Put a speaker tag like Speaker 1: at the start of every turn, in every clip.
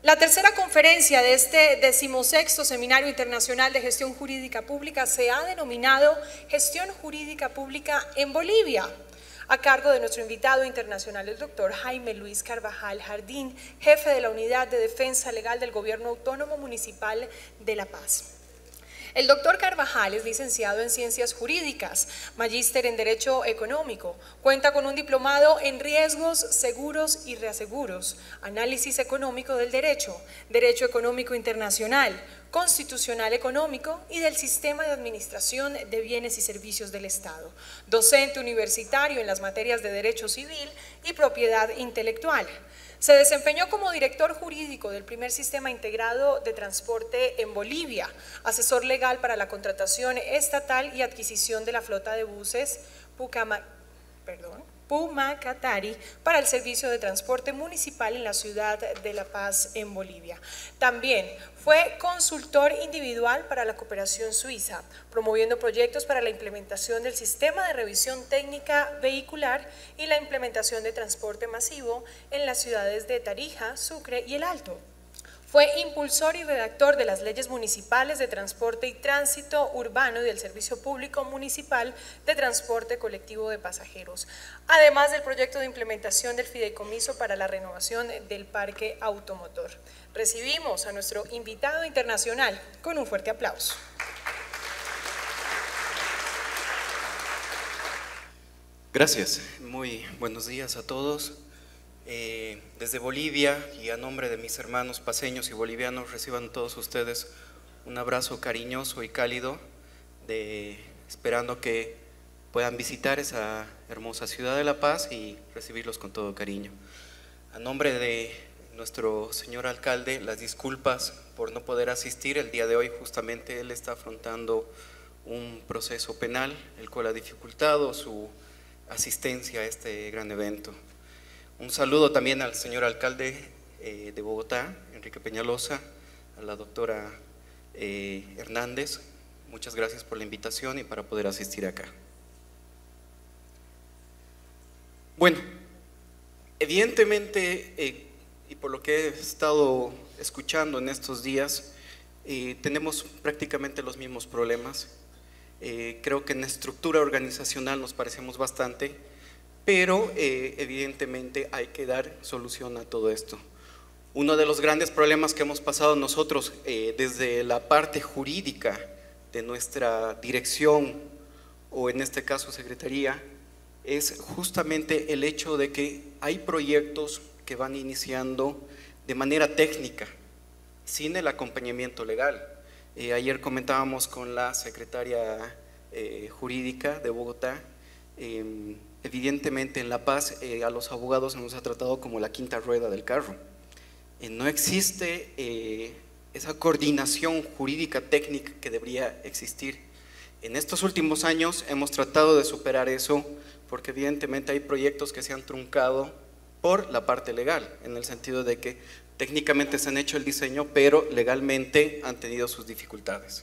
Speaker 1: La tercera conferencia de este 16º Seminario Internacional de Gestión Jurídica Pública se ha denominado Gestión Jurídica Pública en Bolivia, a cargo de nuestro invitado internacional, el doctor Jaime Luis Carvajal Jardín, jefe de la Unidad de Defensa Legal del Gobierno Autónomo Municipal de La Paz. El doctor Carvajal es licenciado en Ciencias Jurídicas, magíster en Derecho Económico, cuenta con un diplomado en Riesgos, Seguros y Reaseguros, Análisis Económico del Derecho, Derecho Económico Internacional, Constitucional Económico y del Sistema de Administración de Bienes y Servicios del Estado, docente universitario en las materias de Derecho Civil y Propiedad Intelectual. Se desempeñó como director jurídico del primer sistema integrado de transporte en Bolivia, asesor legal para la contratación estatal y adquisición de la flota de buses Pumacatari para el servicio de transporte municipal en la ciudad de La Paz, en Bolivia. También fue consultor individual para la cooperación suiza, promoviendo proyectos para la implementación del sistema de revisión técnica vehicular y la implementación de transporte masivo en las ciudades de Tarija, Sucre y El Alto. Fue impulsor y redactor de las leyes municipales de transporte y tránsito urbano y del Servicio Público Municipal de Transporte Colectivo de Pasajeros, además del proyecto de implementación del fideicomiso para la renovación del parque automotor. Recibimos a nuestro invitado internacional con un fuerte aplauso.
Speaker 2: Gracias, muy buenos días a todos. Desde Bolivia y a nombre de mis hermanos paceños y bolivianos, reciban todos ustedes un abrazo cariñoso y cálido, esperando que puedan visitar esa hermosa ciudad de La Paz y recibirlos con todo cariño. A nombre de nuestro señor alcalde, las disculpas por no poder asistir el día de hoy. Justamente él está afrontando un proceso penal, el cual ha dificultado su asistencia a este gran evento. Un saludo también al señor alcalde de Bogotá, Enrique Peñalosa, a la doctora Hernández. Muchas gracias por la invitación y para poder asistir acá. Bueno, evidentemente, y por lo que he estado escuchando en estos días, tenemos prácticamente los mismos problemas. Creo que en estructura organizacional nos parecemos bastante, pero evidentemente hay que dar solución a todo esto. Uno de los grandes problemas que hemos pasado nosotros desde la parte jurídica de nuestra dirección, o en este caso secretaría, es justamente el hecho de que hay proyectos que van iniciando de manera técnica, sin el acompañamiento legal. Ayer comentábamos con la secretaria jurídica de Bogotá. Evidentemente en La Paz a los abogados se nos ha tratado como la quinta rueda del carro. No existe esa coordinación jurídica técnica que debería existir. En estos últimos años hemos tratado de superar eso, porque evidentemente hay proyectos que se han truncado por la parte legal, en el sentido de que técnicamente se han hecho el diseño, pero legalmente han tenido sus dificultades.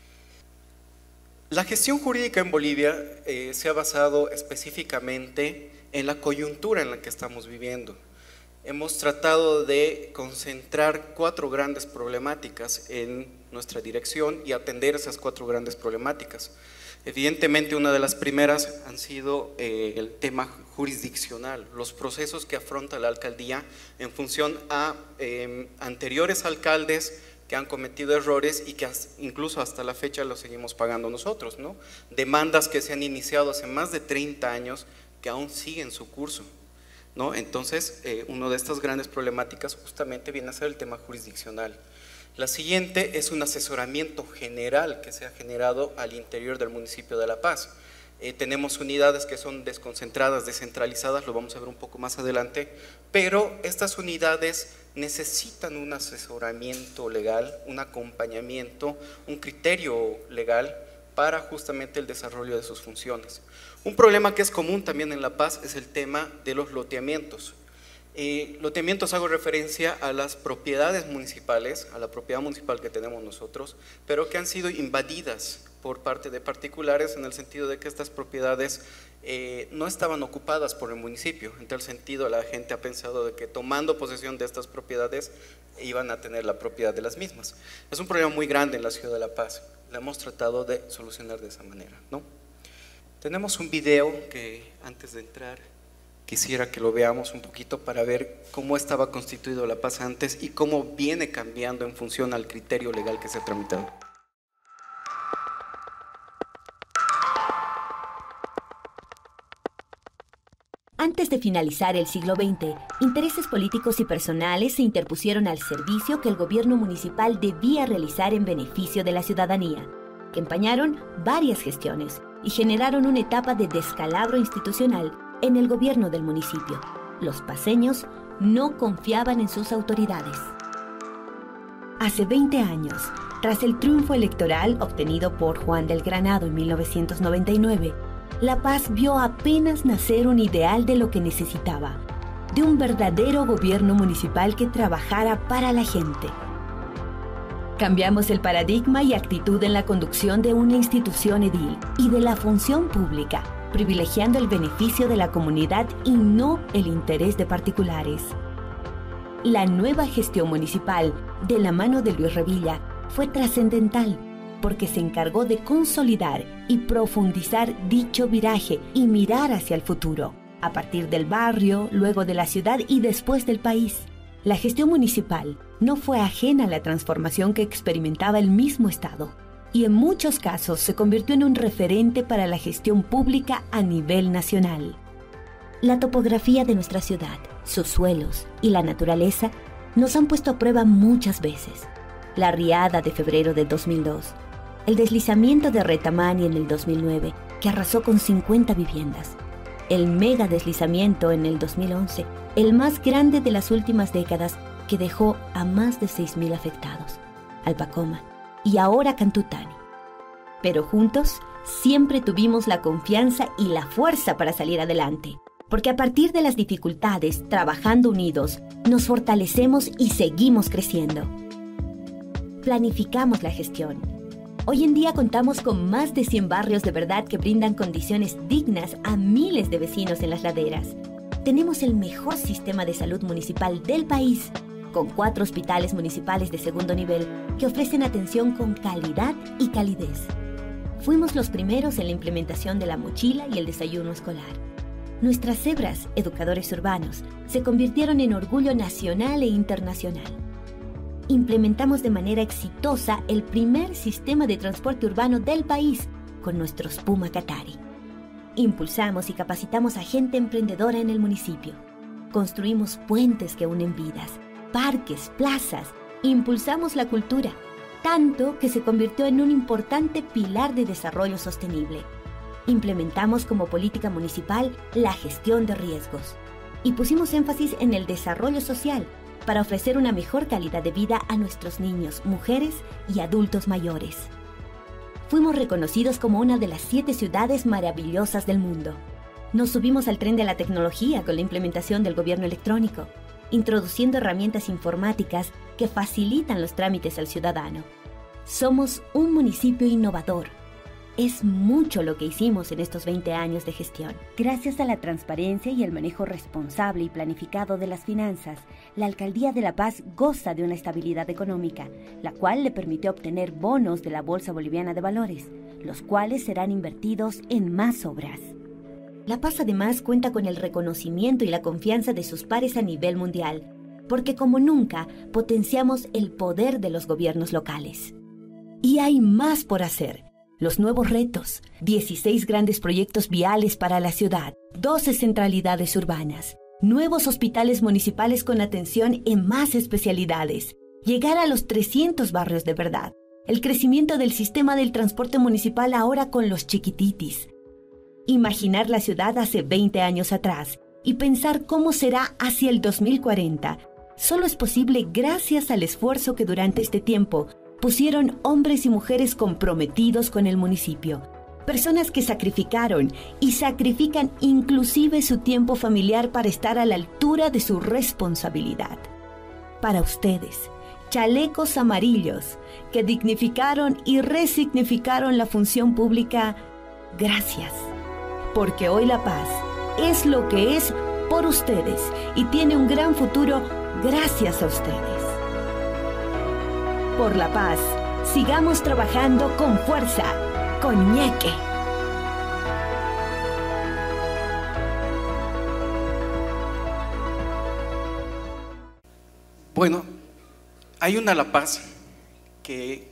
Speaker 2: La gestión jurídica en Bolivia se ha basado específicamente en la coyuntura en la que estamos viviendo. Hemos tratado de concentrar 4 grandes problemáticas en nuestra dirección y atender esas 4 grandes problemáticas. Evidentemente una de las primeras han sido el tema jurisdiccional, los procesos que afronta la alcaldía en función a anteriores alcaldes que han cometido errores y que incluso hasta la fecha los seguimos pagando nosotros, ¿no? Demandas que se han iniciado hace más de 30 años que aún siguen su curso, ¿no? Entonces, una de estas grandes problemáticas justamente viene a ser el tema jurisdiccional. La siguiente es un asesoramiento general que se ha generado al interior del municipio de La Paz. Tenemos unidades que son desconcentradas, descentralizadas, lo vamos a ver un poco más adelante, pero estas unidades necesitan un asesoramiento legal, un acompañamiento, un criterio legal para justamente el desarrollo de sus funciones. Un problema que es común también en La Paz es el tema de los loteamientos. Loteamientos hago referencia a las propiedades municipales, a la propiedad municipal que tenemos nosotros, pero que han sido invadidas por parte de particulares en el sentido de que estas propiedades no estaban ocupadas por el municipio. En tal sentido, la gente ha pensado de que tomando posesión de estas propiedades iban a tener la propiedad de las mismas. Es un problema muy grande en la ciudad de La Paz. Lo hemos tratado de solucionar de esa manera, ¿no? Tenemos un video que antes de entrar quisiera que lo veamos un poquito para ver cómo estaba constituido La Paz antes y cómo viene cambiando en función al criterio legal que se ha tramitado.
Speaker 3: Antes de finalizar el siglo XX, intereses políticos y personales se interpusieron al servicio que el gobierno municipal debía realizar en beneficio de la ciudadanía, que empañaron varias gestiones y generaron una etapa de descalabro institucional en el gobierno del municipio. Los paceños no confiaban en sus autoridades. Hace 20 años, tras el triunfo electoral obtenido por Juan del Granado en 1999, La Paz vio apenas nacer un ideal de lo que necesitaba, de un verdadero gobierno municipal que trabajara para la gente. Cambiamos el paradigma y actitud en la conducción de una institución edil y de la función pública, privilegiando el beneficio de la comunidad y no el interés de particulares. La nueva gestión municipal, de la mano de Luis Revilla, fue trascendental porque se encargó de consolidar y profundizar dicho viraje y mirar hacia el futuro, a partir del barrio, luego de la ciudad y después del país. La gestión municipal no fue ajena a la transformación que experimentaba el mismo Estado y en muchos casos se convirtió en un referente para la gestión pública a nivel nacional. La topografía de nuestra ciudad, sus suelos y la naturaleza nos han puesto a prueba muchas veces. La riada de febrero de 2002, el deslizamiento de Retamani en el 2009, que arrasó con 50 viviendas, el mega deslizamiento en el 2011, el más grande de las últimas décadas, que dejó a más de 6.000 afectados, Alpacoma y ahora Cantutani. Pero juntos siempre tuvimos la confianza y la fuerza para salir adelante, porque a partir de las dificultades, trabajando unidos, nos fortalecemos y seguimos creciendo. Planificamos la gestión. Hoy en día contamos con más de 100 barrios de verdad que brindan condiciones dignas a miles de vecinos en las laderas. Tenemos el mejor sistema de salud municipal del país, con 4 hospitales municipales de segundo nivel que ofrecen atención con calidad y calidez. Fuimos los primeros en la implementación de la mochila y el desayuno escolar. Nuestras cebras, educadores urbanos, se convirtieron en orgullo nacional e internacional. Implementamos de manera exitosa el primer sistema de transporte urbano del país con nuestros Puma Qatari. Impulsamos y capacitamos a gente emprendedora en el municipio. Construimos puentes que unen vidas, parques, plazas. Impulsamos la cultura, tanto que se convirtió en un importante pilar de desarrollo sostenible. Implementamos como política municipal la gestión de riesgos y pusimos énfasis en el desarrollo social para ofrecer una mejor calidad de vida a nuestros niños, mujeres y adultos mayores. Fuimos reconocidos como una de las 7 ciudades maravillosas del mundo. Nos subimos al tren de la tecnología con la implementación del gobierno electrónico, introduciendo herramientas informáticas que facilitan los trámites al ciudadano. Somos un municipio innovador. Es mucho lo que hicimos en estos 20 años de gestión. Gracias a la transparencia y el manejo responsable y planificado de las finanzas, la Alcaldía de La Paz goza de una estabilidad económica, la cual le permitió obtener bonos de la Bolsa Boliviana de Valores, los cuales serán invertidos en más obras. La Paz además cuenta con el reconocimiento y la confianza de sus pares a nivel mundial, porque como nunca potenciamos el poder de los gobiernos locales. Y hay más por hacer. Los nuevos retos, 16 grandes proyectos viales para la ciudad, 12 centralidades urbanas, nuevos hospitales municipales con atención en más especialidades, llegar a los 300 barrios de verdad, el crecimiento del sistema del transporte municipal ahora con los chiquititis. Imaginar la ciudad hace 20 años atrás y pensar cómo será hacia el 2040 solo es posible gracias al esfuerzo que durante este tiempo pusieron hombres y mujeres comprometidos con el municipio, Personas que sacrificaron y sacrifican inclusive su tiempo familiar para estar a la altura de su responsabilidad. Para ustedes, chalecos amarillos que dignificaron y resignificaron la función pública, gracias. Porque hoy la paz es lo que es por ustedes y tiene un gran futuro gracias a ustedes. Por la paz, sigamos trabajando con fuerza, con ñeque.
Speaker 2: Bueno, hay una La Paz que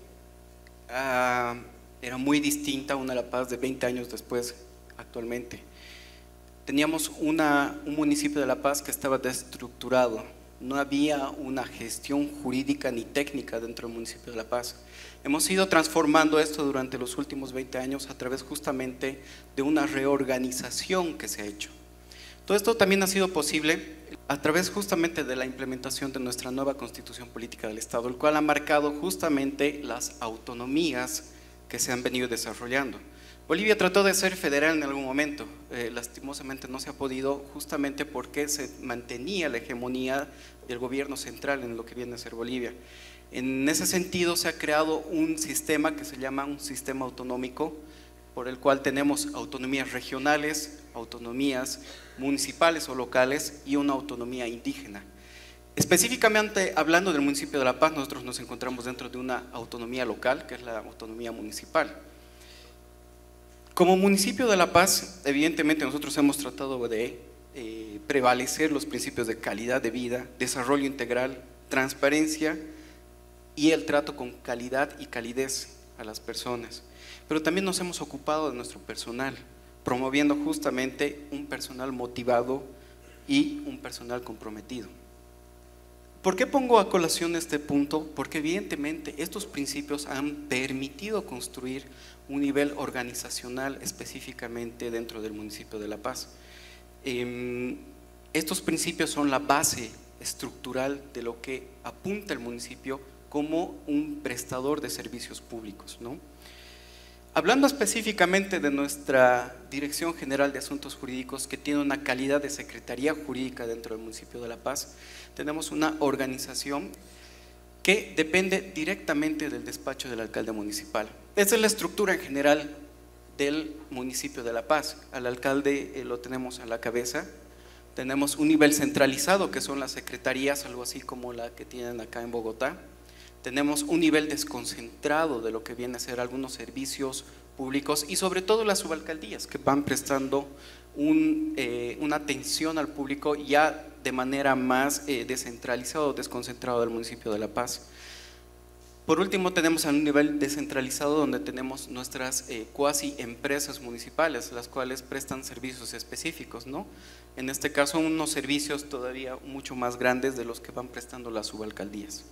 Speaker 2: era muy distinta a una La Paz de 20 años después, actualmente. Teníamos un municipio de La Paz que estaba desestructurado, no había una gestión jurídica ni técnica dentro del municipio de La Paz. Hemos ido transformando esto durante los últimos 20 años a través justamente de una reorganización que se ha hecho. Todo esto también ha sido posible a través justamente de la implementación de nuestra nueva Constitución Política del Estado, el cual ha marcado justamente las autonomías que se han venido desarrollando. Bolivia trató de ser federal en algún momento, lastimosamente no se ha podido, justamente porque se mantenía la hegemonía del gobierno central en lo que viene a ser Bolivia. En ese sentido se ha creado un sistema que se llama un sistema autonómico, por el cual tenemos autonomías regionales, autonomías municipales o locales y una autonomía indígena. Específicamente hablando del municipio de La Paz, nosotros nos encontramos dentro de una autonomía local, que es la autonomía municipal. Como municipio de La Paz, evidentemente nosotros hemos tratado de prevalecer los principios de calidad de vida, desarrollo integral, transparencia y el trato con calidad y calidez a las personas. Pero también nos hemos ocupado de nuestro personal, promoviendo justamente un personal motivado y un personal comprometido. ¿Por qué pongo a colación este punto? Porque evidentemente estos principios han permitido construir un nivel organizacional específicamente dentro del municipio de La Paz. Estos principios son la base estructural de lo que apunta el municipio como un prestador de servicios públicos, ¿no? Hablando específicamente de nuestra Dirección General de Asuntos Jurídicos, que tiene una calidad de Secretaría Jurídica dentro del municipio de La Paz, tenemos una organización que depende directamente del despacho del alcalde municipal. Esa es la estructura en general del municipio de La Paz. Al alcalde lo tenemos a la cabeza, tenemos un nivel centralizado que son las secretarías, algo así como la que tienen acá en Bogotá. Tenemos un nivel desconcentrado de lo que viene a ser algunos servicios públicos y sobre todo las subalcaldías que van prestando una atención al público ya de manera más descentralizada o desconcentrada del municipio de La Paz. Por último tenemos un nivel descentralizado donde tenemos nuestras cuasi empresas municipales, las cuales prestan servicios específicos, ¿no? En este caso unos servicios todavía mucho más grandes de los que van prestando las subalcaldías.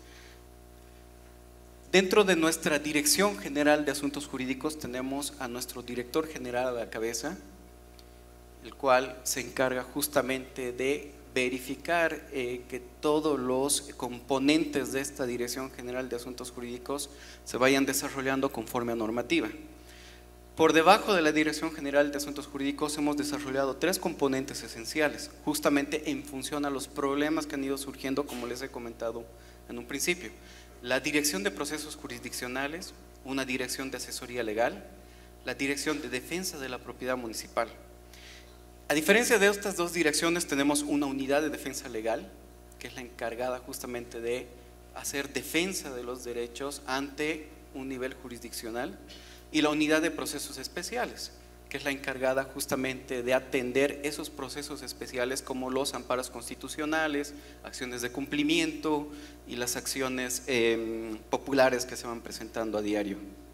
Speaker 2: Dentro de nuestra Dirección General de Asuntos Jurídicos tenemos a nuestro director general a la cabeza, el cual se encarga justamente de verificar que todos los componentes de esta Dirección General de Asuntos Jurídicos se vayan desarrollando conforme a normativa. Por debajo de la Dirección General de Asuntos Jurídicos hemos desarrollado 3 componentes esenciales, justamente en función a los problemas que han ido surgiendo, como les he comentado en un principio. La Dirección de Procesos Jurisdiccionales, una Dirección de Asesoría Legal, la Dirección de Defensa de la Propiedad Municipal. A diferencia de estas 2 direcciones, tenemos una unidad de defensa legal, que es la encargada justamente de hacer defensa de los derechos ante un nivel jurisdiccional, y la unidad de procesos especiales, que es la encargada justamente de atender esos procesos especiales como los amparos constitucionales, acciones de cumplimiento y las acciones populares que se van presentando a diario.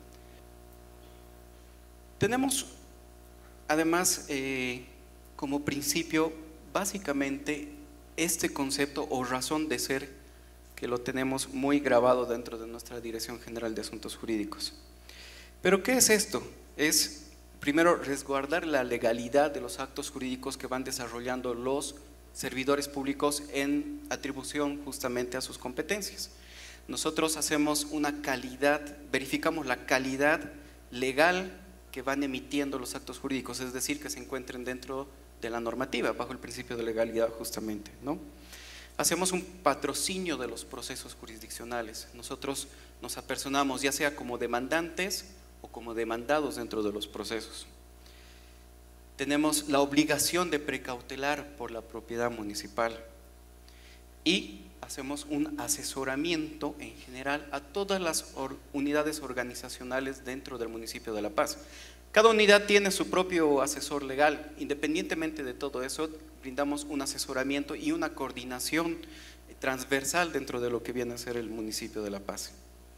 Speaker 2: Tenemos además como principio básicamente este concepto o razón de ser que lo tenemos muy grabado dentro de nuestra Dirección General de Asuntos Jurídicos. ¿Pero qué es esto? Es primero resguardar la legalidad de los actos jurídicos que van desarrollando los servidores públicos en atribución justamente a sus competencias. Nosotros hacemos una calidad, verificamos la calidad legal que van emitiendo los actos jurídicos, es decir, que se encuentren dentro de la normativa, bajo el principio de legalidad justamente, ¿no? Hacemos un patrocinio de los procesos jurisdiccionales. Nosotros nos apersonamos ya sea como demandantes o como demandados dentro de los procesos. Tenemos la obligación de precautelar por la propiedad municipal y hacemos un asesoramiento en general a todas las unidades organizacionales dentro del municipio de La Paz. Cada unidad tiene su propio asesor legal. Independientemente de todo eso, brindamos un asesoramiento y una coordinación transversal dentro de lo que viene a ser el municipio de La Paz.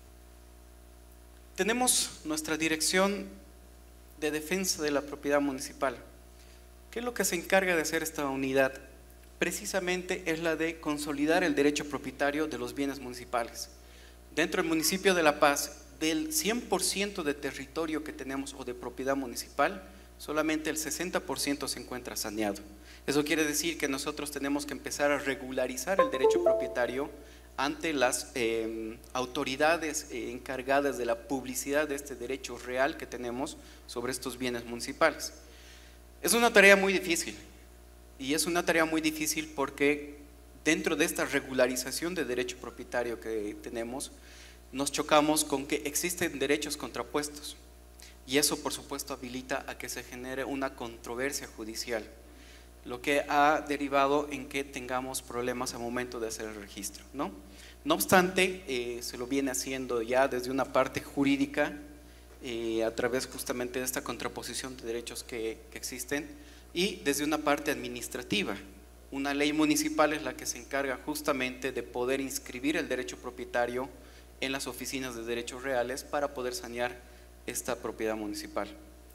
Speaker 2: Tenemos nuestra dirección de defensa de la propiedad municipal. ¿Qué es lo que se encarga de hacer esta unidad? Precisamente es la de consolidar el derecho propietario de los bienes municipales. Dentro del municipio de La Paz, del 100% de territorio que tenemos o de propiedad municipal, solamente el 60% se encuentra saneado. Eso quiere decir que nosotros tenemos que empezar a regularizar el derecho propietario ante las autoridades encargadas de la publicidad de este derecho real que tenemos sobre estos bienes municipales. Es una tarea muy difícil, y es una tarea muy difícil porque dentro de esta regularización de derecho propietario que tenemos, nos chocamos con que existen derechos contrapuestos, y eso por supuesto habilita a que se genere una controversia judicial, lo que ha derivado en que tengamos problemas al momento de hacer el registro, ¿no? No obstante, se lo viene haciendo ya desde una parte jurídica, a través justamente de esta contraposición de derechos que existen, y desde una parte administrativa. Una ley municipal es la que se encarga justamente de poder inscribir el derecho propietario en las oficinas de derechos reales para poder sanear esta propiedad municipal.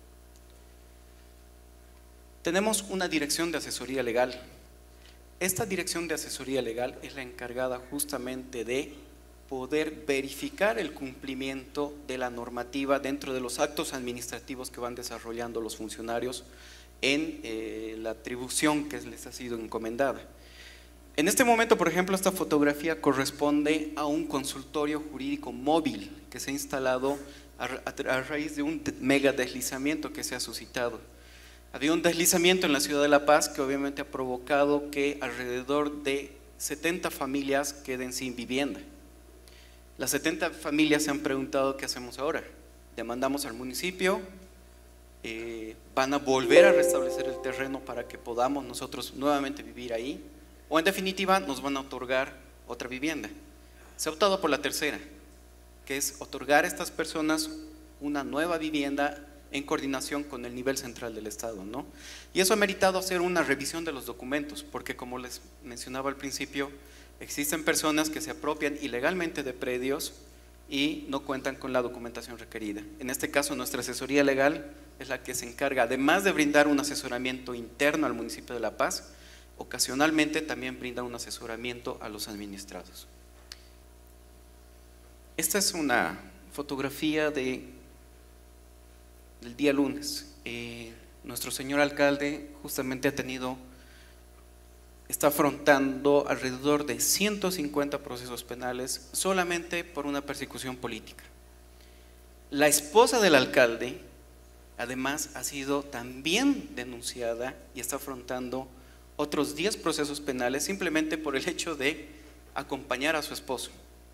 Speaker 2: Tenemos una dirección de asesoría legal. Esta dirección de asesoría legal es la encargada justamente de poder verificar el cumplimiento de la normativa dentro de los actos administrativos que van desarrollando los funcionarios en la atribución que les ha sido encomendada. En este momento, por ejemplo, esta fotografía corresponde a un consultorio jurídico móvil que se ha instalado a raíz de un mega deslizamiento que se ha suscitado. Había un deslizamiento en la ciudad de La Paz que obviamente ha provocado que alrededor de 70 familias queden sin vivienda. Las 70 familias se han preguntado qué hacemos ahora. Demandamos al municipio, van a volver a restablecer el terreno para que podamos nosotros nuevamente vivir ahí, o en definitiva nos van a otorgar otra vivienda. Se ha optado por la tercera, que es otorgar a estas personas una nueva vivienda en coordinación con el nivel central del Estado, ¿no? Y eso ha meritado hacer una revisión de los documentos, porque como les mencionaba al principio, existen personas que se apropian ilegalmente de predios y no cuentan con la documentación requerida. En este caso, nuestra asesoría legal es la que se encarga, además de brindar un asesoramiento interno al municipio de La Paz, ocasionalmente también brinda un asesoramiento a los administrados. Esta es una fotografía del día lunes. Nuestro señor alcalde justamente está afrontando alrededor de 150 procesos penales solamente por una persecución política. La esposa del alcalde, además, ha sido también denunciada y está afrontando otros 10 procesos penales simplemente por el hecho de acompañar a su esposo.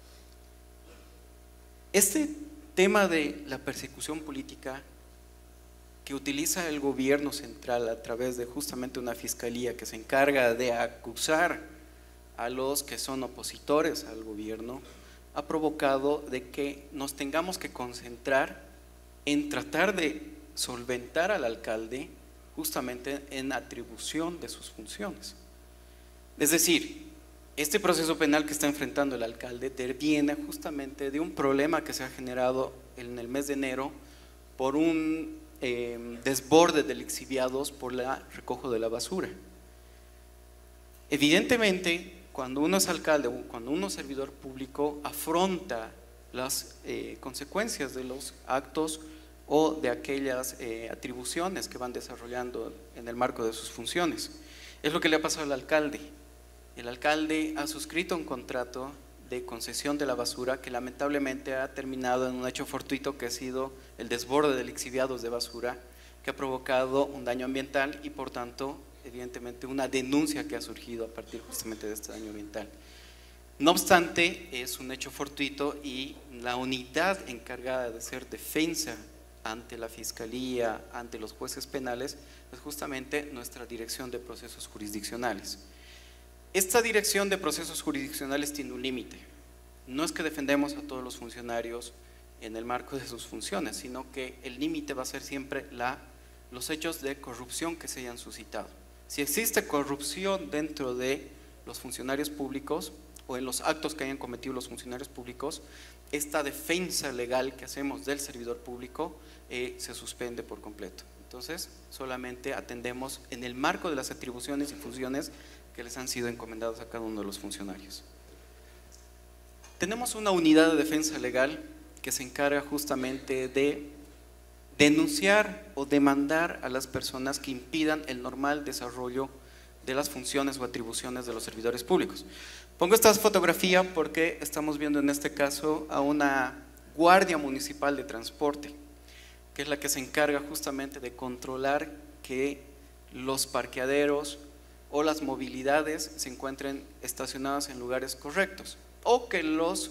Speaker 2: Este tema de la persecución política que utiliza el gobierno central a través de justamente una fiscalía que se encarga de acusar a los que son opositores al gobierno, ha provocado de que nos tengamos que concentrar en tratar de solventar al alcalde justamente en atribución de sus funciones. Es decir, este proceso penal que está enfrentando el alcalde viene justamente de un problema que se ha generado en el mes de enero por un desborde de lixiviados por el recojo de la basura. Evidentemente, cuando uno es alcalde o cuando uno es servidor público, afronta las consecuencias de los actos o de aquellas atribuciones que van desarrollando en el marco de sus funciones. Es lo que le ha pasado al alcalde. El alcalde ha suscrito un contrato de concesión de la basura que lamentablemente ha terminado en un hecho fortuito que ha sido el desborde de lixiviados de basura, que ha provocado un daño ambiental y por tanto evidentemente una denuncia que ha surgido a partir justamente de este daño ambiental. No obstante, es un hecho fortuito y la unidad encargada de hacer defensa ante la Fiscalía, ante los jueces penales, es justamente nuestra Dirección de Procesos Jurisdiccionales. Esta Dirección de Procesos Jurisdiccionales tiene un límite. No es que defendemos a todos los funcionarios en el marco de sus funciones, sino que el límite va a ser siempre los hechos de corrupción que se hayan suscitado. Si existe corrupción dentro de los funcionarios públicos o en los actos que hayan cometido los funcionarios públicos, esta defensa legal que hacemos del servidor público se suspende por completo. Entonces, solamente atendemos en el marco de las atribuciones y funciones que les han sido encomendadas a cada uno de los funcionarios. Tenemos una unidad de defensa legal que se encarga justamente de denunciar o demandar a las personas que impidan el normal desarrollo de las funciones o atribuciones de los servidores públicos. Pongo esta fotografía porque estamos viendo en este caso a una guardia municipal de transporte, que es la que se encarga justamente de controlar que los parqueaderos o las movilidades se encuentren estacionadas en lugares correctos o que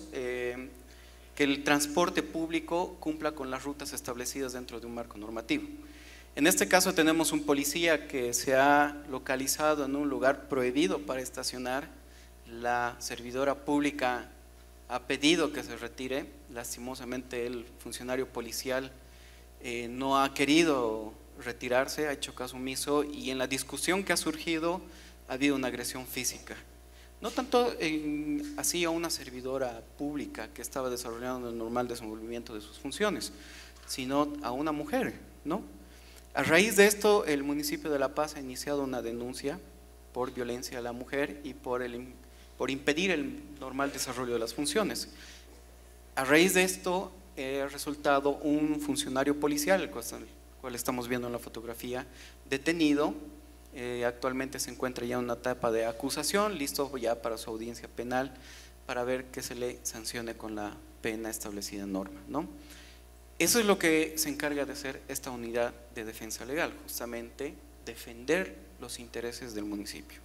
Speaker 2: el transporte público cumpla con las rutas establecidas dentro de un marco normativo. En este caso tenemos un policía que se ha localizado en un lugar prohibido para estacionar. La servidora pública ha pedido que se retire. Lastimosamente el funcionario policial no ha querido retirarse, ha hecho caso omiso y en la discusión que ha surgido ha habido una agresión física. No tanto así a una servidora pública que estaba desarrollando el normal desenvolvimiento de sus funciones, sino a una mujer, ¿no? A raíz de esto, el municipio de La Paz ha iniciado una denuncia por violencia a la mujer y por impedir el normal desarrollo de las funciones. A raíz de esto, ha resultado un funcionario policial, el cual estamos viendo en la fotografía, detenido. Actualmente se encuentra ya en una etapa de acusación, listo ya para su audiencia penal, para ver que se le sancione con la pena establecida en norma, ¿no? Eso es lo que se encarga de hacer esta unidad de defensa legal, justamente defender los intereses del municipio.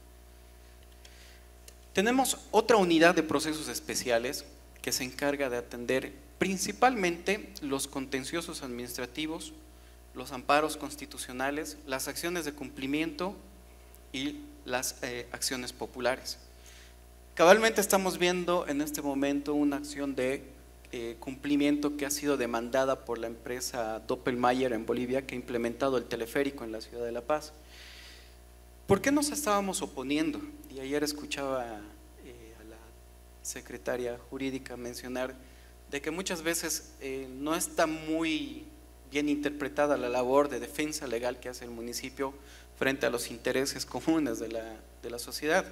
Speaker 2: Tenemos otra unidad de procesos especiales que se encarga de atender principalmente los contenciosos administrativos, los amparos constitucionales, las acciones de cumplimiento y las acciones populares. Cabalmente estamos viendo en este momento una acción de cumplimiento que ha sido demandada por la empresa Doppelmayr en Bolivia, que ha implementado el teleférico en la ciudad de La Paz. ¿Por qué nos estábamos oponiendo? Y ayer escuchaba a la secretaria jurídica mencionar de que muchas veces no está muy bien interpretada la labor de defensa legal que hace el municipio frente a los intereses comunes de la sociedad.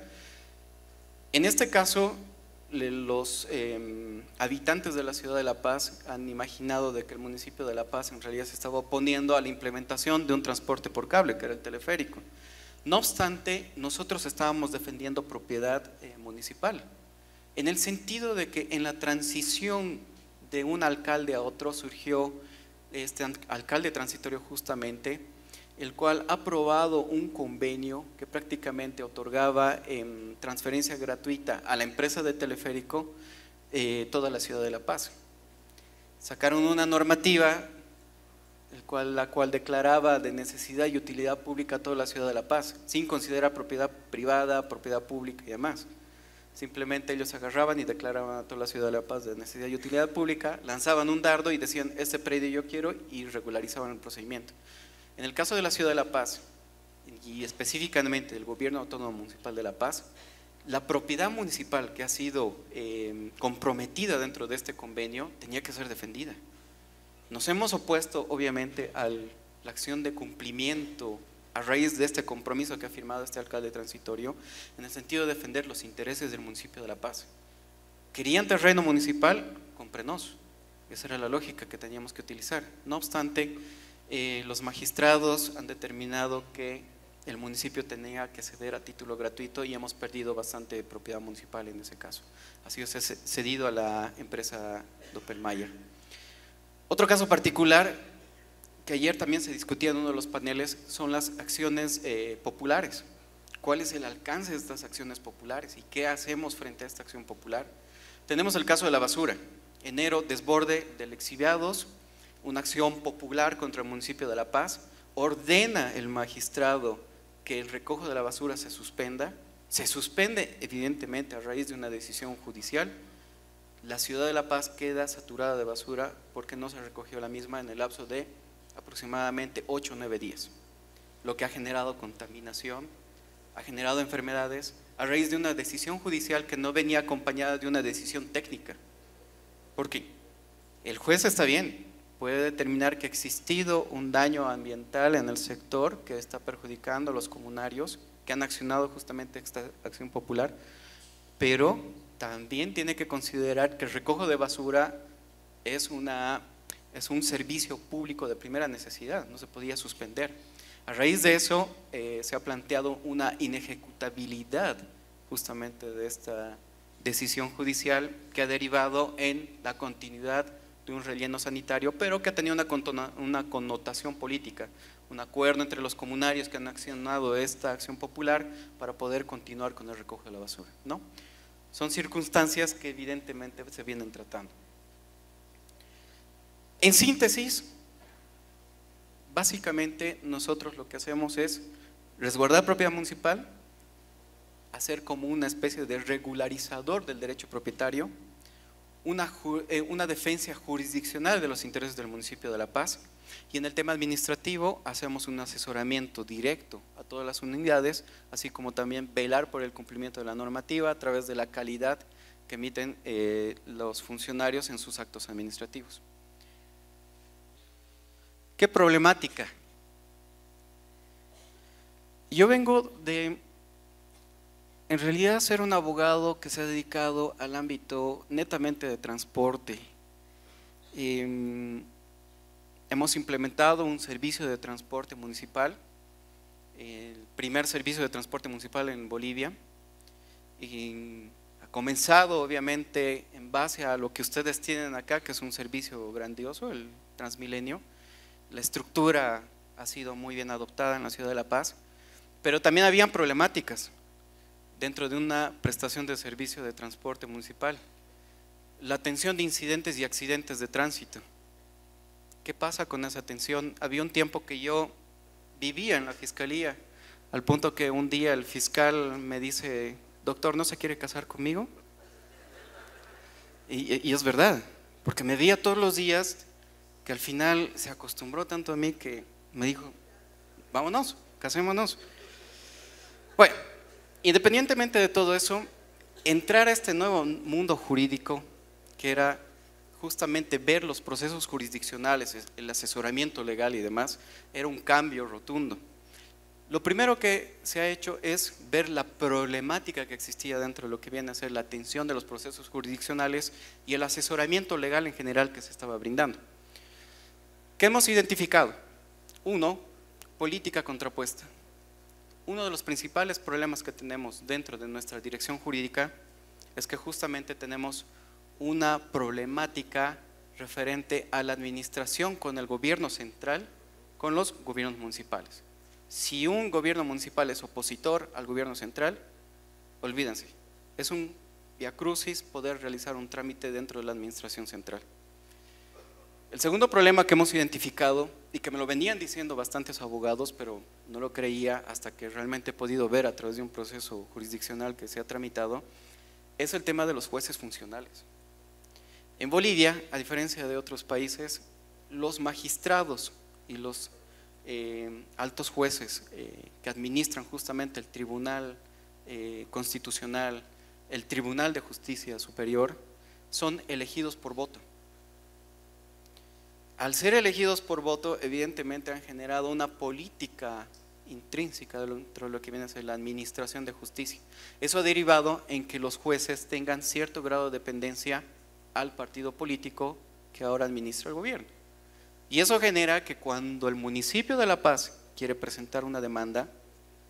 Speaker 2: En este caso, los habitantes de la ciudad de La Paz han imaginado de que el municipio de La Paz en realidad se estaba oponiendo a la implementación de un transporte por cable, que era el teleférico. No obstante, nosotros estábamos defendiendo propiedad municipal, en el sentido de que en la transición de un alcalde a otro surgió este alcalde transitorio justamente, el cual ha aprobado un convenio que prácticamente otorgaba transferencia gratuita a la empresa de teleférico toda la ciudad de La Paz. Sacaron una normativa la cual declaraba de necesidad y utilidad pública a toda la ciudad de La Paz, sin considerar propiedad privada, propiedad pública y demás. Simplemente ellos agarraban y declaraban a toda la ciudad de La Paz de necesidad y utilidad pública, lanzaban un dardo y decían, este predio yo quiero, y regularizaban el procedimiento. En el caso de la ciudad de La Paz, y específicamente del gobierno autónomo municipal de La Paz, la propiedad municipal que ha sido comprometida dentro de este convenio tenía que ser defendida. Nos hemos opuesto obviamente a la acción de cumplimiento a raíz de este compromiso que ha firmado este alcalde transitorio, en el sentido de defender los intereses del municipio de La Paz. Querían terreno municipal, cómprenos. Esa era la lógica que teníamos que utilizar. No obstante, los magistrados han determinado que el municipio tenía que ceder a título gratuito y hemos perdido bastante propiedad municipal en ese caso. Ha sido cedido a la empresa Doppelmayr. Otro caso particular que ayer también se discutía en uno de los paneles son las acciones populares. ¿Cuál es el alcance de estas acciones populares y qué hacemos frente a esta acción popular? Tenemos el caso de la basura. Enero, desborde de lixiviados, una acción popular contra el municipio de La Paz, ordena el magistrado que el recojo de la basura se suspenda, se suspende evidentemente a raíz de una decisión judicial. La ciudad de La Paz queda saturada de basura porque no se recogió la misma en el lapso de aproximadamente 8 o 9 días, lo que ha generado contaminación, ha generado enfermedades a raíz de una decisión judicial que no venía acompañada de una decisión técnica. Porque el juez está bien, puede determinar que ha existido un daño ambiental en el sector que está perjudicando a los comunarios que han accionado justamente esta acción popular, pero también tiene que considerar que el recojo de basura es un servicio público de primera necesidad, no se podía suspender. A raíz de eso se ha planteado una inejecutabilidad justamente de esta decisión judicial que ha derivado en la continuidad de un relleno sanitario, pero que ha tenido una connotación política, un acuerdo entre los comunarios que han accionado esta acción popular para poder continuar con el recojo de la basura, ¿no? Son circunstancias que evidentemente se vienen tratando. En síntesis, básicamente nosotros lo que hacemos es resguardar propiedad municipal, hacer como una especie de regularizador del derecho propietario, una defensa jurisdiccional de los intereses del municipio de La Paz, y en el tema administrativo hacemos un asesoramiento directo a todas las unidades, así como también velar por el cumplimiento de la normativa a través de la calidad que emiten los funcionarios en sus actos administrativos. ¿Qué problemática? Yo vengo de, en realidad, ser un abogado que se ha dedicado al ámbito netamente de transporte. Hemos implementado un servicio de transporte municipal, el primer servicio de transporte municipal en Bolivia, y ha comenzado obviamente en base a lo que ustedes tienen acá, que es un servicio grandioso, el Transmilenio. La estructura ha sido muy bien adoptada en la ciudad de La Paz, pero también habían problemáticas dentro de una prestación de servicio de transporte municipal. La atención de incidentes y accidentes de tránsito. ¿Qué pasa con esa atención? Había un tiempo que yo vivía en la fiscalía, al punto que un día el fiscal me dice: doctor, ¿no se quiere casar conmigo? Y es verdad, porque me veía todos los días, que al final se acostumbró tanto a mí que me dijo: vámonos, casémonos. Bueno, independientemente de todo eso, entrar a este nuevo mundo jurídico, que era justamente ver los procesos jurisdiccionales, el asesoramiento legal y demás, era un cambio rotundo. Lo primero que se ha hecho es ver la problemática que existía dentro de lo que viene a ser la atención de los procesos jurisdiccionales y el asesoramiento legal en general que se estaba brindando. ¿Qué hemos identificado? Uno, política contrapuesta. Uno de los principales problemas que tenemos dentro de nuestra dirección jurídica es que justamente tenemos una problemática referente a la administración con el gobierno central, con los gobiernos municipales. Si un gobierno municipal es opositor al gobierno central, olvídense, es un viacrucis poder realizar un trámite dentro de la administración central. El segundo problema que hemos identificado, y que me lo venían diciendo bastantes abogados, pero no lo creía hasta que realmente he podido ver a través de un proceso jurisdiccional que se ha tramitado, es el tema de los jueces funcionales. En Bolivia, a diferencia de otros países, los magistrados y los altos jueces que administran justamente el Tribunal Constitucional, el Tribunal de Justicia Superior, son elegidos por voto. Al ser elegidos por voto, evidentemente han generado una política intrínseca dentro de lo que viene a ser la administración de justicia. Eso ha derivado en que los jueces tengan cierto grado de dependencia al partido político que ahora administra el gobierno. Y eso genera que cuando el municipio de La Paz quiere presentar una demanda,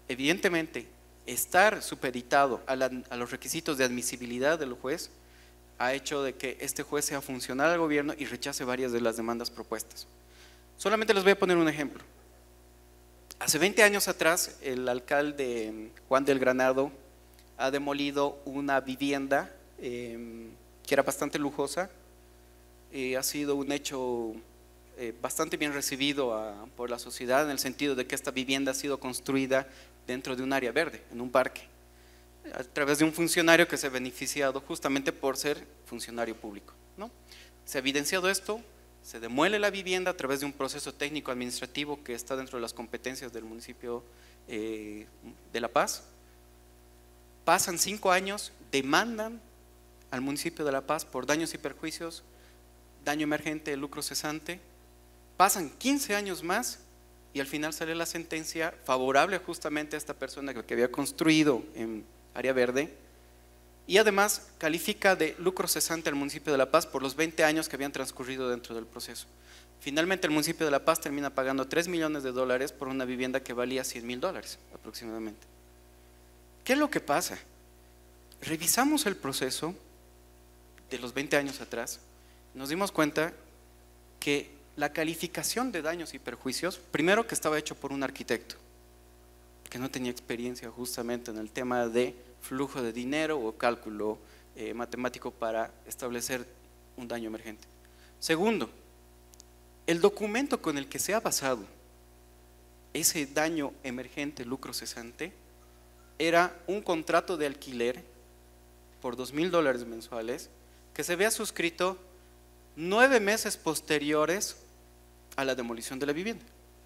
Speaker 2: evidentemente, estar supeditado a los requisitos de admisibilidad del juez ha hecho de que este juez sea funcional al gobierno y rechace varias de las demandas propuestas. Solamente les voy a poner un ejemplo. Hace 20 años atrás, el alcalde Juan del Granado ha demolido una vivienda que era bastante lujosa. Ha sido un hecho bastante bien recibido por la sociedad, en el sentido de que esta vivienda ha sido construida dentro de un área verde, en un parque, a través de un funcionario que se ha beneficiado justamente por ser funcionario público, ¿no? Se ha evidenciado esto, se demuele la vivienda a través de un proceso técnico administrativo que está dentro de las competencias del municipio de La Paz. Pasan 5 años, demandan al municipio de La Paz por daños y perjuicios, daño emergente, lucro cesante. Pasan 15 años más y al final sale la sentencia favorable justamente a esta persona que había construido en área verde, y además califica de lucro cesante al municipio de La Paz por los 20 años que habían transcurrido dentro del proceso. Finalmente el municipio de La Paz termina pagando $3 millones por una vivienda que valía $100,000 aproximadamente. ¿Qué es lo que pasa? Revisamos el proceso de los 20 años atrás, nos dimos cuenta que la calificación de daños y perjuicios, primero que estaba hecho por un arquitecto, que no tenía experiencia justamente en el tema de flujo de dinero o cálculo matemático para establecer un daño emergente. Segundo, el documento con el que se ha basado ese daño emergente, lucro cesante, era un contrato de alquiler por $2,000 mensuales que se había suscrito 9 meses posteriores a la demolición de la vivienda.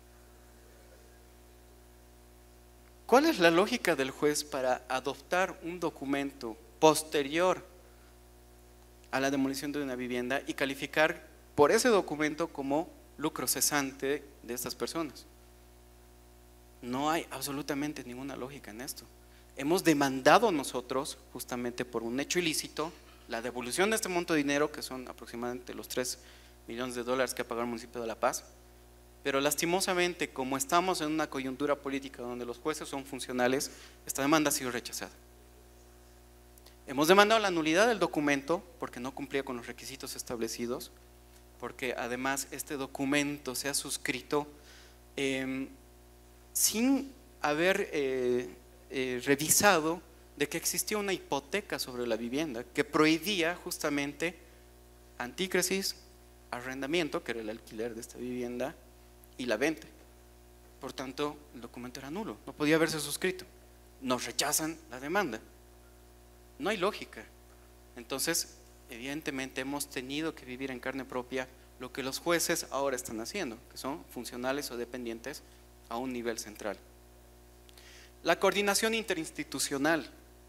Speaker 2: ¿Cuál es la lógica del juez para adoptar un documento posterior a la demolición de una vivienda y calificar por ese documento como lucro cesante de estas personas? No hay absolutamente ninguna lógica en esto. Hemos demandado nosotros, justamente por un hecho ilícito, la devolución de este monto de dinero, que son aproximadamente los $3 millones que ha pagado el municipio de La Paz, pero lastimosamente, como estamos en una coyuntura política donde los jueces son funcionales, esta demanda ha sido rechazada. Hemos demandado la nulidad del documento porque no cumplía con los requisitos establecidos, porque además este documento se ha suscrito sin haber revisado de que existía una hipoteca sobre la vivienda que prohibía justamente antícresis, arrendamiento, que era el alquiler de esta vivienda, y la venta. Por tanto, el documento era nulo, no podía haberse suscrito. Nos rechazan la demanda. No hay lógica. Entonces, evidentemente hemos tenido que vivir en carne propia lo que los jueces ahora están haciendo, que son funcionales o dependientes a un nivel central. La coordinación interinstitucional.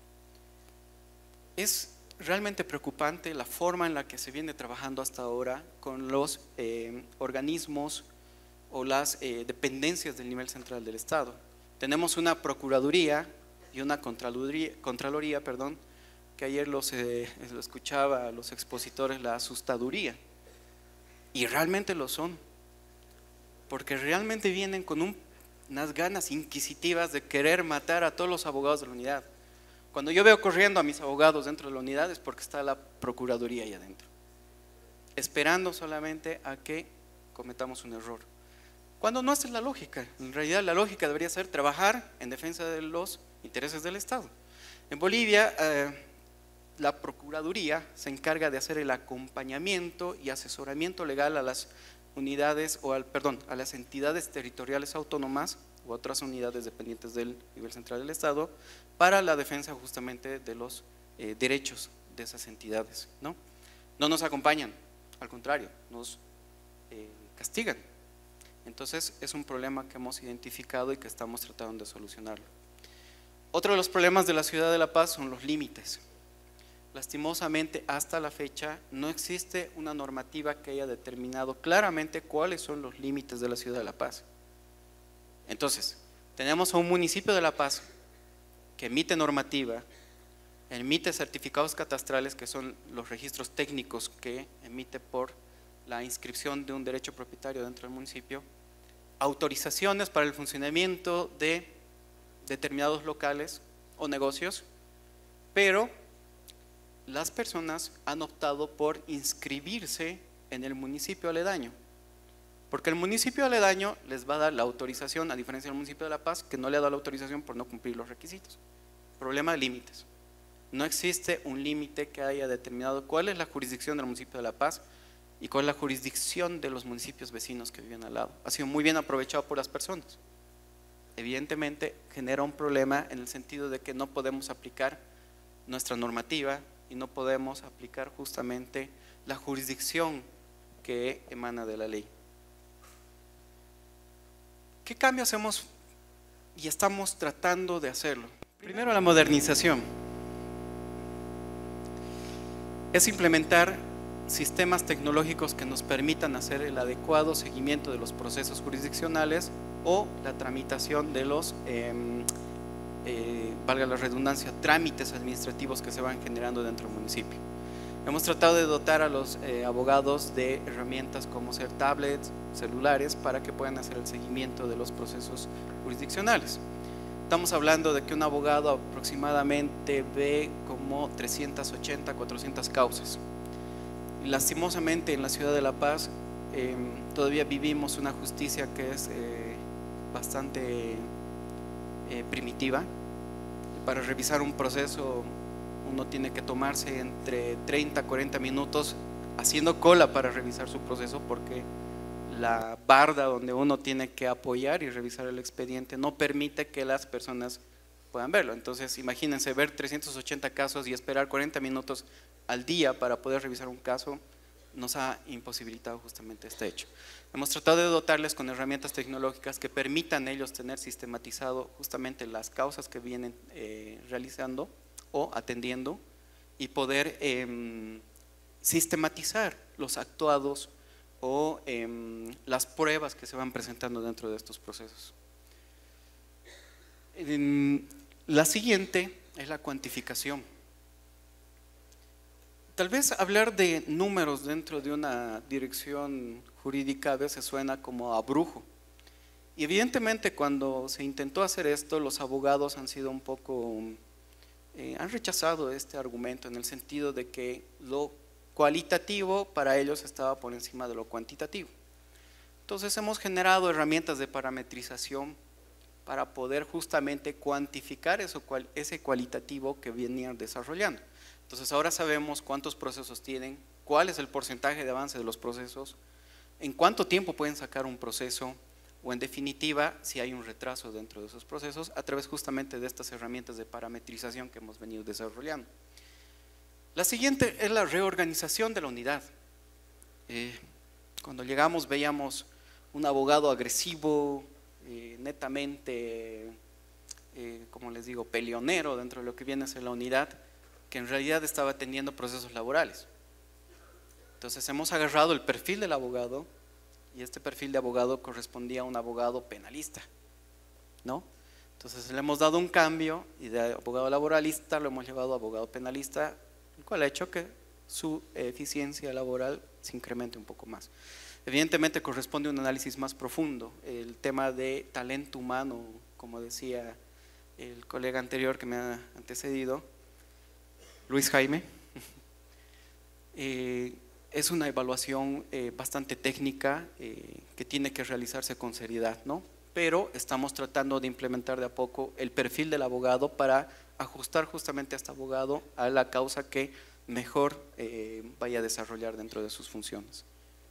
Speaker 2: Es realmente preocupante la forma en la que se viene trabajando hasta ahora con los organismos o las dependencias del nivel central del Estado. Tenemos una Procuraduría y una Contraloría, que ayer lo escuchaba a los expositores, la asustaduría, y realmente lo son, porque realmente vienen con unas ganas inquisitivas de querer matar a todos los abogados de la unidad. Cuando yo veo corriendo a mis abogados dentro de la unidad es porque está la Procuraduría ahí adentro, esperando solamente a que cometamos un error. Cuando no, esta es la lógica. En realidad la lógica debería ser trabajar en defensa de los intereses del Estado. En Bolivia, la Procuraduría se encarga de hacer el acompañamiento y asesoramiento legal a las unidades, a las entidades territoriales autónomas u otras unidades dependientes del nivel central del Estado para la defensa justamente de los derechos de esas entidades, ¿no? No nos acompañan, al contrario, nos castigan. Entonces es un problema que hemos identificado y que estamos tratando de solucionarlo. Otro de los problemas de la ciudad de La Paz son los límites. Lastimosamente, hasta la fecha no existe una normativa que haya determinado claramente cuáles son los límites de la ciudad de La Paz. Entonces, tenemos a un municipio de La Paz que emite normativa, emite certificados catastrales, que son los registros técnicos que emite por la inscripción de un derecho propietario dentro del municipio, autorizaciones para el funcionamiento de determinados locales o negocios, pero las personas han optado por inscribirse en el municipio aledaño, porque el municipio aledaño les va a dar la autorización, a diferencia del municipio de La Paz, que no le ha dado la autorización por no cumplir los requisitos. Problema de límites. No existe un límite que haya determinado cuál es la jurisdicción del municipio de La Paz y cuál es la jurisdicción de los municipios vecinos que viven al lado. Ha sido muy bien aprovechado por las personas. Evidentemente genera un problema en el sentido de que no podemos aplicar nuestra normativa y no podemos aplicar justamente la jurisdicción que emana de la ley. ¿Qué cambio hacemos y estamos tratando de hacerlo? Primero, la modernización. Es implementar sistemas tecnológicos que nos permitan hacer el adecuado seguimiento de los procesos jurisdiccionales o la tramitación de los, valga la redundancia, trámites administrativos que se van generando dentro del municipio. Hemos tratado de dotar a los abogados de herramientas como ser tablets, celulares, para que puedan hacer el seguimiento de los procesos jurisdiccionales. Estamos hablando de que un abogado aproximadamente ve como 380, 400 causas. Y lastimosamente en la ciudad de La Paz todavía vivimos una justicia que es bastante primitiva. Para revisar un proceso uno tiene que tomarse entre 30 a 40 minutos haciendo cola para revisar su proceso, porque la barda donde uno tiene que apoyar y revisar el expediente no permite que las personas puedan verlo. Entonces imagínense ver 380 casos y esperar 40 minutos al día para poder revisar un caso. Nos ha imposibilitado justamente este hecho. Hemos tratado de dotarles con herramientas tecnológicas que permitan ellos tener sistematizado justamente las causas que vienen realizando o atendiendo y poder sistematizar los actuados o las pruebas que se van presentando dentro de estos procesos. La siguiente es la cuantificación. Tal vez hablar de números dentro de una dirección jurídica a veces suena como a brujo. Y evidentemente cuando se intentó hacer esto, los abogados han sido un poco, han rechazado este argumento en el sentido de que lo cualitativo para ellos estaba por encima de lo cuantitativo. Entonces hemos generado herramientas de parametrización para poder justamente cuantificar ese cualitativo que venían desarrollando. Entonces ahora sabemos cuántos procesos tienen, cuál es el porcentaje de avance de los procesos, en cuánto tiempo pueden sacar un proceso, o en definitiva si hay un retraso dentro de esos procesos, a través justamente de estas herramientas de parametrización que hemos venido desarrollando. La siguiente es la reorganización de la unidad. Cuando llegamos veíamos un abogado agresivo, netamente, como les digo, peleonero dentro de lo que viene a ser la unidad, que en realidad estaba atendiendo procesos laborales. Entonces hemos agarrado el perfil del abogado y este perfil de abogado correspondía a un abogado penalista, ¿no? Entonces le hemos dado un cambio y de abogado laboralista lo hemos llevado a abogado penalista, el cual ha hecho que su eficiencia laboral se incremente un poco más. Evidentemente corresponde a un análisis más profundo, el tema de talento humano, como decía el colega anterior que me ha antecedido, Luis Jaime, es una evaluación bastante técnica que tiene que realizarse con seriedad, ¿no? Pero estamos tratando de implementar de a poco el perfil del abogado para ajustar justamente a este abogado a la causa que mejor vaya a desarrollar dentro de sus funciones.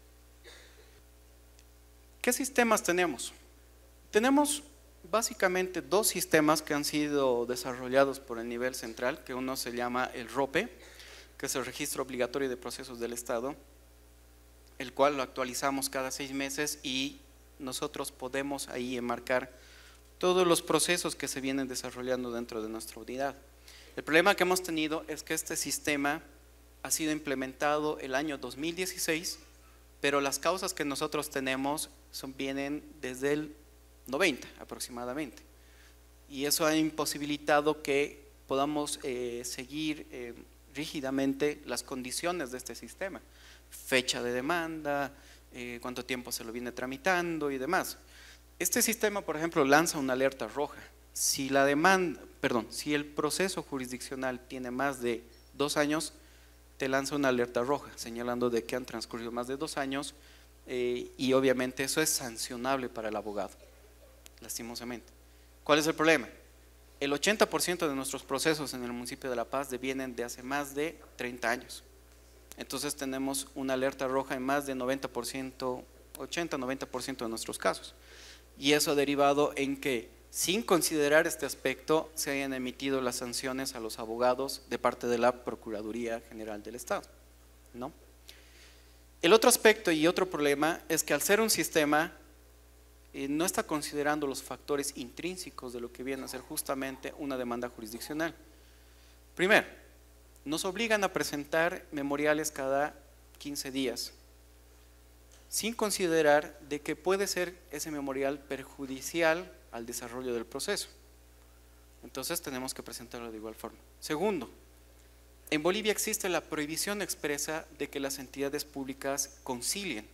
Speaker 2: ¿Qué sistemas tenemos? Tenemos básicamente dos sistemas que han sido desarrollados por el nivel central, que uno se llama el ROPE, que es el Registro Obligatorio de Procesos del Estado, el cual lo actualizamos cada 6 meses y nosotros podemos ahí enmarcar todos los procesos que se vienen desarrollando dentro de nuestra unidad. El problema que hemos tenido es que este sistema ha sido implementado el año 2016, pero las causas que nosotros tenemos vienen desde el 90 aproximadamente, y eso ha imposibilitado que podamos seguir rígidamente las condiciones de este sistema, fecha de demanda, cuánto tiempo se lo viene tramitando y demás. Este sistema, por ejemplo, lanza una alerta roja, si si el proceso jurisdiccional tiene más de 2 años, te lanza una alerta roja, señalando de que han transcurrido más de 2 años y obviamente eso es sancionable para el abogado, lastimosamente. ¿Cuál es el problema? El 80% de nuestros procesos en el municipio de La Paz devienen de hace más de 30 años. Entonces tenemos una alerta roja en más de 90%, 80-90% de nuestros casos. Y eso ha derivado en que, sin considerar este aspecto, se hayan emitido las sanciones a los abogados de parte de la Procuraduría General del Estado, ¿no? El otro aspecto y otro problema es que al ser un sistema no está considerando los factores intrínsecos de lo que viene a ser justamente una demanda jurisdiccional. Primero, nos obligan a presentar memoriales cada 15 días, sin considerar de que puede ser ese memorial perjudicial al desarrollo del proceso. Entonces tenemos que presentarlo de igual forma. Segundo, en Bolivia existe la prohibición expresa de que las entidades públicas concilien.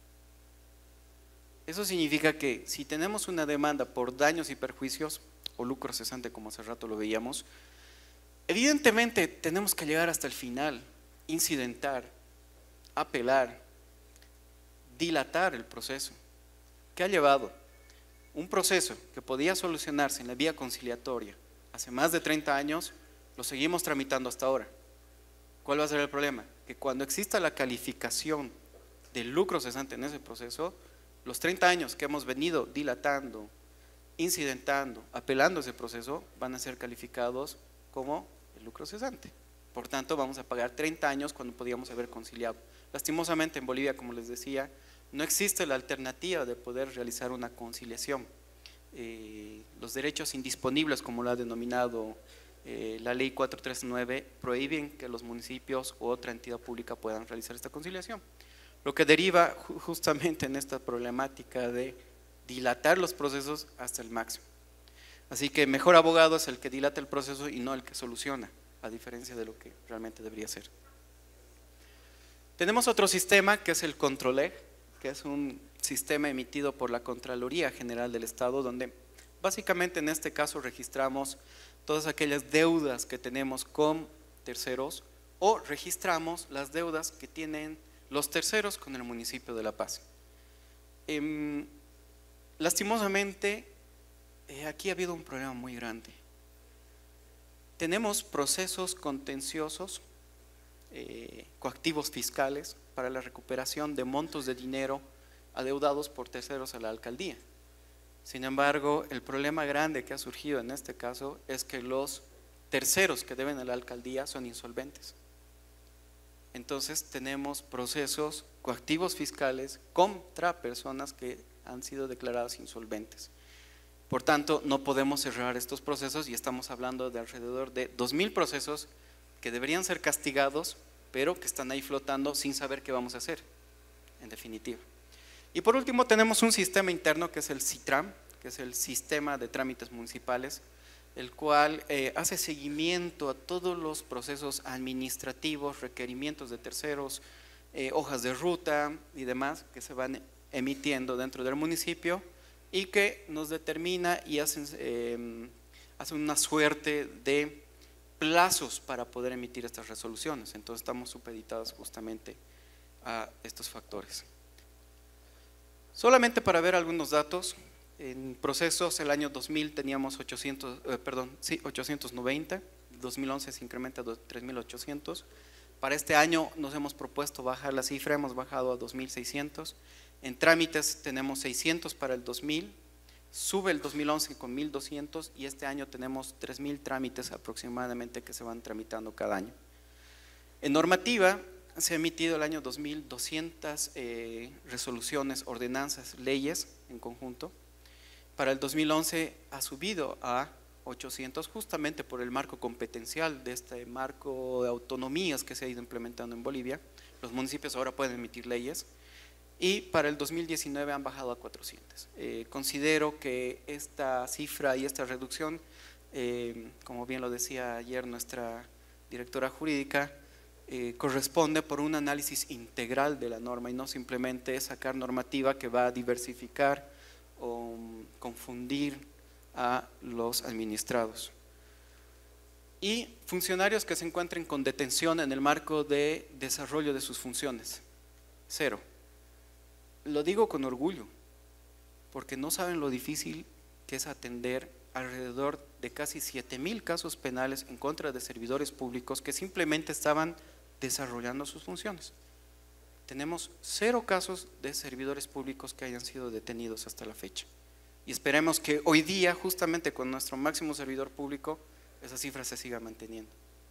Speaker 2: Eso significa que si tenemos una demanda por daños y perjuicios o lucro cesante, como hace rato lo veíamos, evidentemente tenemos que llegar hasta el final, incidentar, apelar, dilatar el proceso. ¿Qué ha llevado? Un proceso que podía solucionarse en la vía conciliatoria hace más de 30 años, lo seguimos tramitando hasta ahora. ¿Cuál va a ser el problema? Que cuando exista la calificación del lucro cesante en ese proceso, los 30 años que hemos venido dilatando, incidentando, apelando ese proceso, van a ser calificados como el lucro cesante. Por tanto, vamos a pagar 30 años cuando podíamos haber conciliado. Lastimosamente en Bolivia, como les decía, no existe la alternativa de poder realizar una conciliación. Los derechos indisponibles, como lo ha denominado la ley 439, prohíben que los municipios u otra entidad pública puedan realizar esta conciliación. Lo que deriva justamente en esta problemática de dilatar los procesos hasta el máximo. Así que mejor abogado es el que dilata el proceso y no el que soluciona, a diferencia de lo que realmente debería ser. Tenemos otro sistema que es el Controleg, que es un sistema emitido por la Contraloría General del Estado, donde básicamente en este caso registramos todas aquellas deudas que tenemos con terceros o registramos las deudas que tienen los terceros con el municipio de La Paz. Lastimosamente, aquí ha habido un problema muy grande. Tenemos procesos contenciosos, coactivos fiscales para la recuperación de montos de dinero adeudados por terceros a la alcaldía. Sin embargo, el problema grande que ha surgido en este caso es que los terceros que deben a la alcaldía son insolventes. Entonces tenemos procesos coactivos fiscales contra personas que han sido declaradas insolventes. Por tanto, no podemos cerrar estos procesos y estamos hablando de alrededor de 2000 procesos que deberían ser castigados, pero que están ahí flotando sin saber qué vamos a hacer, en definitiva. Y por último tenemos un sistema interno que es el SITRAM, que es el Sistema de Trámites Municipales, el cual hace seguimiento a todos los procesos administrativos, requerimientos de terceros, hojas de ruta y demás que se van emitiendo dentro del municipio y que nos determina y hace una suerte de plazos para poder emitir estas resoluciones. Entonces estamos supeditados justamente a estos factores. Solamente para ver algunos datos. En procesos el año 2000 teníamos 890, 2011 se incrementa a 3.800. Para este año nos hemos propuesto bajar la cifra, hemos bajado a 2.600. En trámites tenemos 600 para el 2000, sube el 2011 con 1.200 y este año tenemos 3.000 trámites aproximadamente que se van tramitando cada año. En normativa se ha emitido el año 2000 200 resoluciones, ordenanzas, leyes en conjunto. Para el 2011 ha subido a 800 justamente por el marco competencial de este marco de autonomías que se ha ido implementando en Bolivia. Los municipios ahora pueden emitir leyes y para el 2019 han bajado a 400. Considero que esta cifra y esta reducción, como bien lo decía ayer nuestra directora jurídica, corresponde por un análisis integral de la norma y no simplemente sacar normativa que va a diversificar o confundir a los administrados. Y funcionarios que se encuentren con detención en el marco de desarrollo de sus funciones, 0. Lo digo con orgullo, porque no saben lo difícil que es atender alrededor de casi 7,000 casos penales en contra de servidores públicos que simplemente estaban desarrollando sus funciones. Tenemos 0 casos de servidores públicos que hayan sido detenidos hasta la fecha. Y esperemos que hoy día, justamente con nuestro máximo servidor público, esa cifra se siga manteniendo.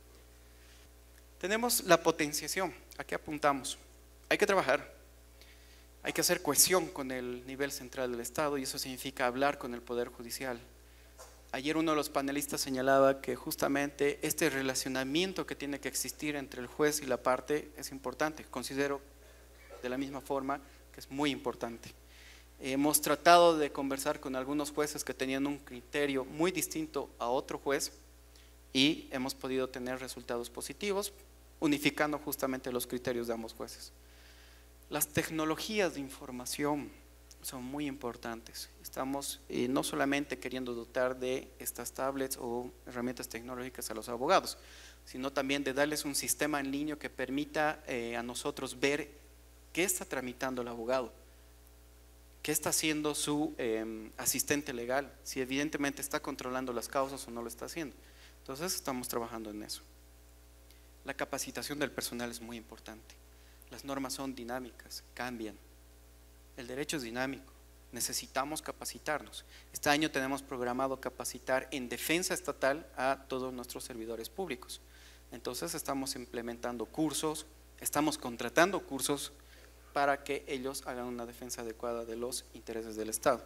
Speaker 2: Tenemos la potenciación. ¿A qué apuntamos? Hay que trabajar, hay que hacer cohesión con el nivel central del Estado, y eso significa hablar con el Poder Judicial. Ayer uno de los panelistas señalaba que justamente este relacionamiento que tiene que existir entre el juez y la parte es importante. Considero de la misma forma que es muy importante. Hemos tratado de conversar con algunos jueces que tenían un criterio muy distinto a otro juez y hemos podido tener resultados positivos, unificando justamente los criterios de ambos jueces. Las tecnologías de información son muy importantes. Estamos no solamente queriendo dotar de estas tablets o herramientas tecnológicas a los abogados, sino también de darles un sistema en línea que permita a nosotros ver qué está tramitando el abogado, qué está haciendo su asistente legal, si evidentemente está controlando las causas o no lo está haciendo. Entonces estamos trabajando en eso. La capacitación del personal es muy importante. Las normas son dinámicas, cambian. El derecho es dinámico, necesitamos capacitarnos. Este año tenemos programado capacitar en defensa estatal a todos nuestros servidores públicos. Entonces estamos implementando cursos, estamos contratando cursos para que ellos hagan una defensa adecuada de los intereses del Estado.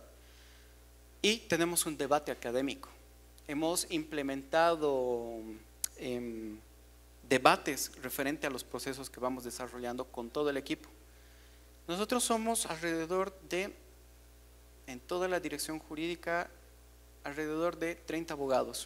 Speaker 2: Y tenemos un debate académico. Hemos implementado debates referente a los procesos que vamos desarrollando con todo el equipo. Nosotros somos alrededor de, en toda la dirección jurídica, alrededor de 30 abogados.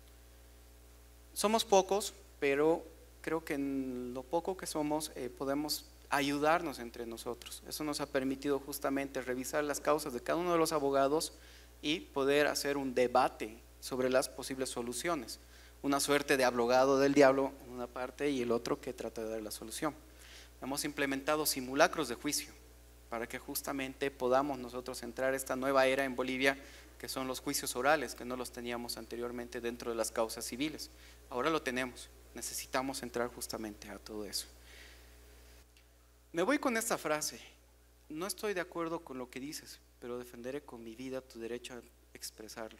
Speaker 2: Somos pocos, pero creo que en lo poco que somos podemos ayudarnos entre nosotros. Eso nos ha permitido justamente revisar las causas de cada uno de los abogados y poder hacer un debate sobre las posibles soluciones. Una suerte de abogado del diablo en una parte y el otro que trata de dar la solución. Hemos implementado simulacros de juicio para que justamente podamos nosotros entrar a esta nueva era en Bolivia, que son los juicios orales, que no los teníamos anteriormente dentro de las causas civiles. Ahora lo tenemos, necesitamos entrar justamente a todo eso. Me voy con esta frase: no estoy de acuerdo con lo que dices, pero defenderé con mi vida tu derecho a expresarlo.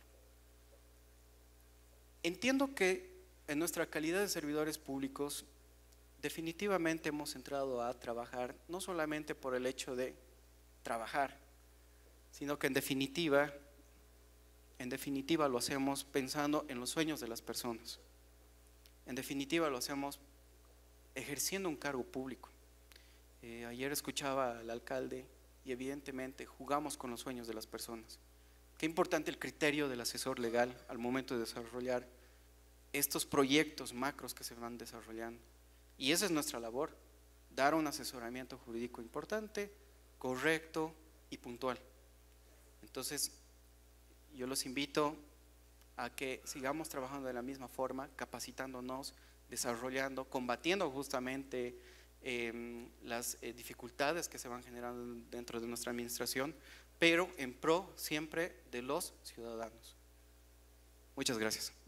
Speaker 2: Entiendo que en nuestra calidad de servidores públicos definitivamente hemos entrado a trabajar no solamente por el hecho de trabajar, sino que en definitiva lo hacemos pensando en los sueños de las personas. En definitiva lo hacemos ejerciendo un cargo público. Ayer escuchaba al alcalde y evidentemente jugamos con los sueños de las personas. Qué importante el criterio del asesor legal al momento de desarrollar estos proyectos macros que se van desarrollando. Y esa es nuestra labor, dar un asesoramiento jurídico importante, correcto y puntual. Entonces, yo los invito a que sigamos trabajando de la misma forma, capacitándonos, desarrollando, combatiendo justamente las dificultades que se van generando dentro de nuestra administración, pero en pro siempre de los ciudadanos. Muchas gracias.